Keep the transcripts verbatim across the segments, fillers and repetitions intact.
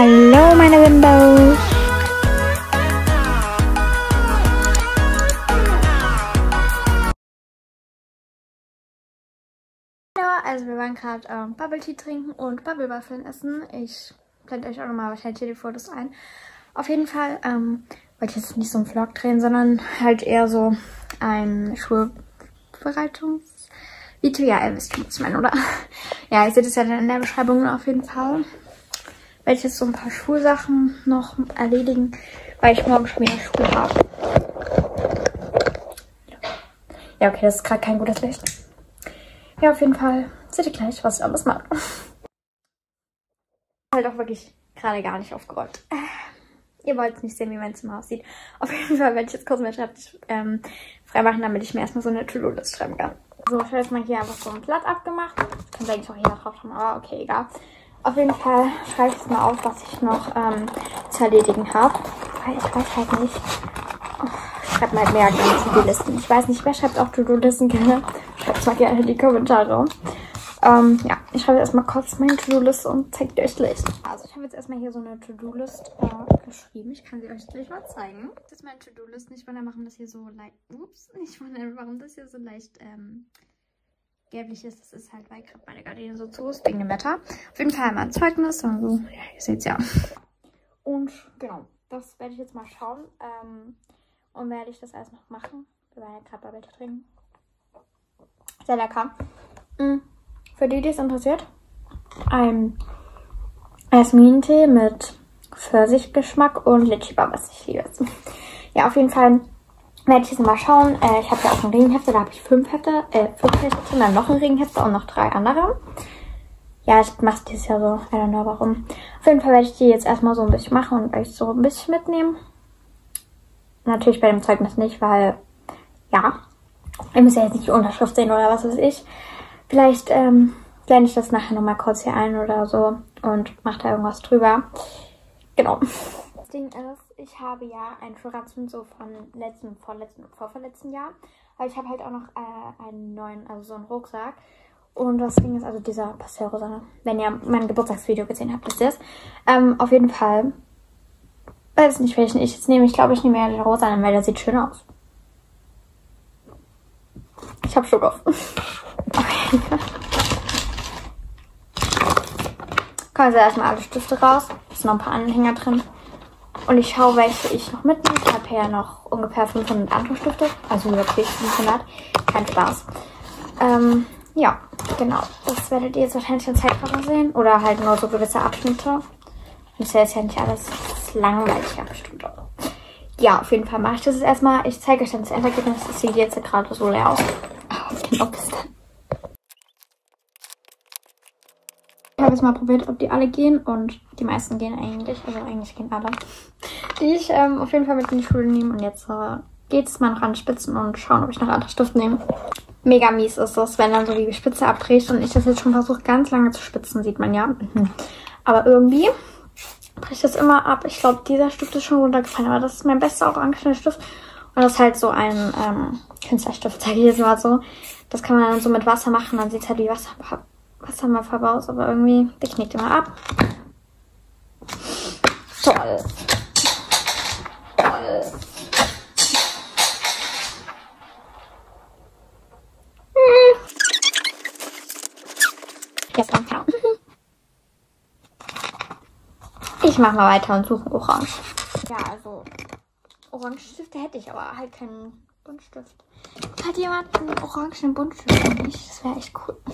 Hallo meine Bimbos! Ja, also wir waren gerade ähm, Bubble Tea trinken und Bubble Waffeln essen. Ich blende euch auch nochmal wahrscheinlich hier die Fotos ein. Auf jeden Fall ähm, wollte ich jetzt nicht so einen Vlog drehen, sondern halt eher so ein Schulbereitungsvideo. Ja, ihr wisst schon, was ich meine, oder? Ja, ihr seht es ja dann in der Beschreibung auf jeden Fall. Werde ich jetzt so ein paar Schulsachen noch erledigen, weil ich morgen schon wieder Schule habe. Ja, okay, das ist gerade kein gutes Licht. Ja, auf jeden Fall seht ihr gleich, was ich alles mache. Halt auch wirklich gerade gar nicht aufgeräumt. Äh, ihr wollt nicht sehen, wie mein Zimmer aussieht. Auf jeden Fall werde ich jetzt kurz meinen Schreibtisch ähm, freimachen, damit ich mir erstmal so eine To-Do-List schreiben kann. So, ich habe jetzt mal hier einfach so ein Blatt abgemacht. Kann eigentlich auch hier drauf haben, aber okay, egal. Auf jeden Fall schreibe ich jetzt mal auf, was ich noch ähm, zu erledigen habe. Weil ich weiß halt nicht. Oh, ich schreibe mal mehr gerne To-Do-Listen. Ich weiß nicht, wer schreibt auch To-Do-Listen gerne. Schreibt es mal gerne in die Kommentare. Ähm, ja, ich schreibe erstmal kurz meine To-Do-Liste und zeige die euch gleich. Also ich habe jetzt erstmal hier so eine To-Do-List äh, geschrieben. Ich kann sie euch gleich mal zeigen. Das ist meine To-Do-List. Nicht wundern, warum das hier so leicht. Ups, nicht wundern, warum das hier so leicht ähm, gelblich ist. Das ist halt, weil gerade meine Gardine so zu ist wegen dem Wetter. Auf jeden Fall mein Zeugnis. Also, ja, ihr seht es ja. Und genau, das werde ich jetzt mal schauen. Ähm, und werde ich das alles noch machen. Wir waren ja gerade bei Bett trinken. Sehr lecker. Mhm. Für die, die es interessiert, ein Jasmin-Tee mit Pfirsichgeschmack und Litchi-Bar, was ich liebe. Ja, auf jeden Fall werde ich jetzt mal schauen. Äh, ich habe ja auch ein Regenhefte, da habe ich fünf Hefte, äh, fünf Hefte, dann noch ein Regenhefte und noch drei andere. Ja, ich mache es dieses Jahr so, I don't know warum. Auf jeden Fall werde ich die jetzt erstmal so ein bisschen machen und euch so ein bisschen mitnehmen. Natürlich bei dem Zeugnis nicht, weil, ja, ihr müsst ja jetzt nicht die Unterschrift sehen oder was weiß ich. Vielleicht ähm, blende ich das nachher nochmal kurz hier ein oder so und mache da irgendwas drüber. Genau. Das Ding ist, ich habe ja einen Schulranzen so von letzten, vorletzten und vorverletzten Jahr. Aber ich habe halt auch noch äh, einen neuen, also so einen Rucksack. Und das Ding ist also dieser Pastel-Rosa. Wenn ihr mein Geburtstagsvideo gesehen habt, wisst ihr es. Ähm, auf jeden Fall. Weiß nicht, welchen ich jetzt nehme. Ich glaube, ich nehme ja den Rosa, weil der sieht schön aus. Ich habe Schluck auf. Okay. Kommen jetzt erstmal alle Stifte raus. Es sind noch ein paar Anhänger drin. Und ich schaue, welche ich noch mitnehme. Ich habe ja noch ungefähr fünfhundert andere Stifte. Also wirklich fünfhundert. Kein Spaß. Ähm, ja, genau. Das werdet ihr jetzt wahrscheinlich in Zeitraffer sehen. Oder halt nur so gewisse Abschnitte. Das ist ja jetzt ja nicht alles langweilig abgestimmt. Ja, auf jeden Fall mache ich das jetzt erstmal. Ich zeige euch dann das Endergebnis. Das sieht jetzt gerade so leer aus. Aber genau, bis dann. Ich habe jetzt mal probiert, ob die alle gehen. Und die meisten gehen eigentlich. Also eigentlich gehen alle. Die ich ähm, auf jeden Fall mit in die Schule nehme. Und jetzt äh, geht es mal noch an Spitzen und schauen, ob ich noch andere Stift nehme. Mega mies ist das, wenn dann so die Spitze abbricht. Und ich das jetzt schon versuche, ganz lange zu spitzen, sieht man ja. Mhm. Aber irgendwie bricht das immer ab. Ich glaube, dieser Stift ist schon runtergefallen. Aber das ist mein bester orangener Stift. Und das ist halt so ein ähm, Künstlerstift, sage ich jetzt mal so. Das kann man dann so mit Wasser machen. Dann sieht es halt wie Wasser, Wasserfarbe aus. Aber irgendwie, der knickt immer ab. Toll. Toll. Hm. Jetzt kommt ja. Ich mache mal weiter und suche Orange. Ja, also Orangenstifte hätte ich, aber halt keinen Buntstift. Hat jemand einen orangenen Buntstift für mich? Das wäre echt cool.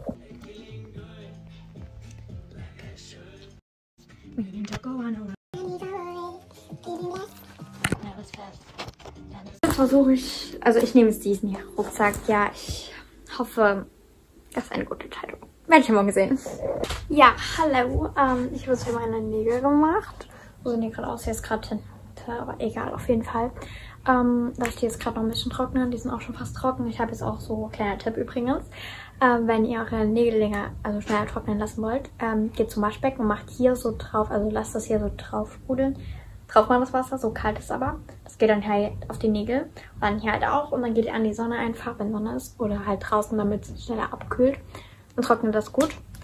Jetzt versuche ich, also ich nehme jetzt diesen hier Rucksack. Ja, ich hoffe, das ist eine gute Entscheidung. Werde ich ja morgen sehen. Ja, hallo. Ähm, ich habe jetzt hier meine Nägel gemacht. Wo sind die gerade aus? Hier ist gerade hinten. Aber egal, auf jeden Fall. Ähm, lasse ich die jetzt gerade noch ein bisschen trocknen. Die sind auch schon fast trocken. Ich habe jetzt auch so, kleiner Tipp übrigens. Ähm, wenn ihr eure Nägel länger, also schneller trocknen lassen wollt, ähm, geht zum Waschbecken und macht hier so drauf, also lasst das hier so drauf sprudeln. Drauf mal das Wasser, so kalt ist aber. Das geht dann halt auf die Nägel. Und dann hier halt auch. Und dann geht ihr an die Sonne einfach, wenn Sonne ist. Oder halt draußen, damit es schneller abkühlt. Und trocknet das gut.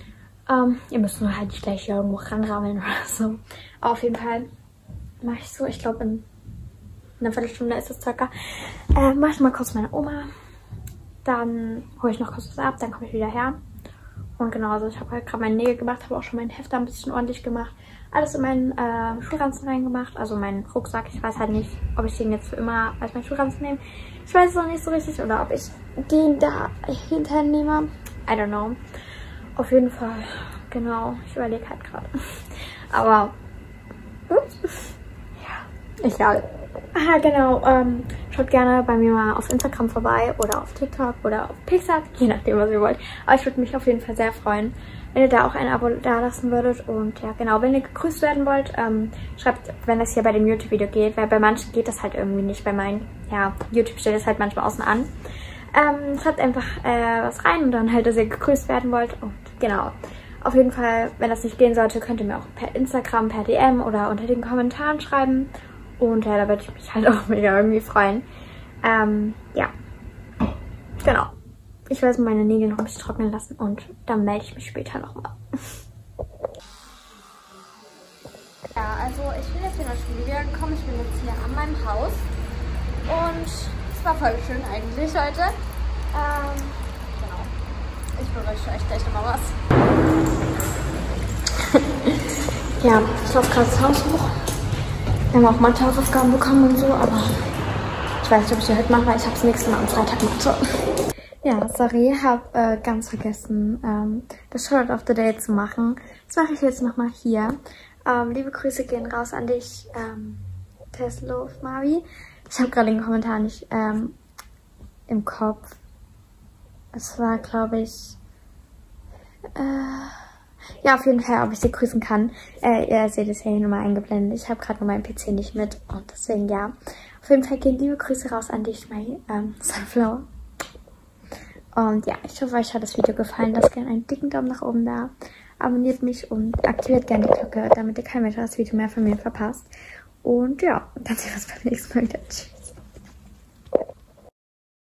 Ähm, ihr müsst nur halt nicht gleich hier irgendwo ranrammeln oder so. Aber auf jeden Fall mache ich so, ich glaube in einer Viertelstunde ist es circa, äh, mache ich mal kurz meine Oma. Dann hole ich noch kurz was ab, dann komme ich wieder her. Und genau, also ich habe halt gerade meine Nägel gemacht, habe auch schon meinen Hefter ein bisschen ordentlich gemacht. Alles in meinen äh, Schulranzen reingemacht, also meinen Rucksack. Ich weiß halt nicht, ob ich den jetzt für immer als meinen Schulranzen nehme. Ich weiß es noch nicht so richtig, oder ob ich den da hinterher nehme. I don't know. Auf jeden Fall, genau, ich überlege halt gerade. Aber, ups, ja, egal. Ah, genau, ähm, schaut gerne bei mir mal auf Instagram vorbei oder auf TikTok oder auf Pixar, je nachdem, was ihr wollt. Aber ich würde mich auf jeden Fall sehr freuen, wenn ihr da auch ein Abo da lassen würdet. Und ja, genau, wenn ihr gegrüßt werden wollt, ähm, schreibt, wenn das hier bei dem YouTube-Video geht, weil bei manchen geht das halt irgendwie nicht. Bei meinen, ja, YouTube steht das halt manchmal außen an. Ähm, schreibt einfach äh, was rein und dann halt, dass ihr gegrüßt werden wollt. Und genau, auf jeden Fall, wenn das nicht gehen sollte, könnt ihr mir auch per Instagram, per D M oder unter den Kommentaren schreiben. Und ja, da würde ich mich halt auch mega irgendwie freuen. Ähm, ja. Genau. Ich werde meine Nägel noch ein bisschen trocknen lassen und dann melde ich mich später nochmal. Ja, also ich bin jetzt in der Schule wiedergekommen. Ich bin jetzt hier an meinem Haus. Und es war voll schön eigentlich heute. Ähm, genau. Ich berichte euch gleich nochmal was. Ja, ich laufe gerade das Haus hoch. Wir haben auch Matheaufgaben bekommen und so, aber ich weiß nicht, ob ich die heute mache, weil ich habe das nächste Mal am Freitag Mathe. Ja, sorry, ich habe äh, ganz vergessen, ähm, das Shoutout of the Day zu machen. Das mache ich jetzt nochmal hier. Ähm, liebe Grüße gehen raus an dich, ähm, Tesla Mavi. Ich habe gerade den Kommentar nicht ähm, im Kopf. Es war, glaube ich, äh, ja, auf jeden Fall, ob ich sie grüßen kann. Äh, ihr seht es ja hier nochmal eingeblendet. Ich habe gerade nur meinen P C nicht mit und deswegen ja. Auf jeden Fall gehen liebe Grüße raus an dich, mein ähm, Sunflower. Und ja, ich hoffe, euch hat das Video gefallen. Lasst gerne einen dicken Daumen nach oben da. Abonniert mich und aktiviert gerne die Glocke, damit ihr kein weiteres Video mehr von mir verpasst. Und ja, dann sehen wir uns beim nächsten Mal wieder. Tschüss.